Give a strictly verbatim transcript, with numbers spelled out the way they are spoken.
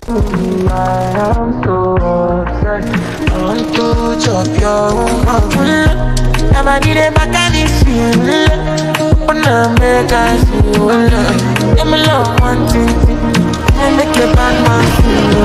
I am so obsessed. I want to chop your woman. Never did a back and it's feel. Wanna make us feel. Let me love one thing. Let me make a bad man feel.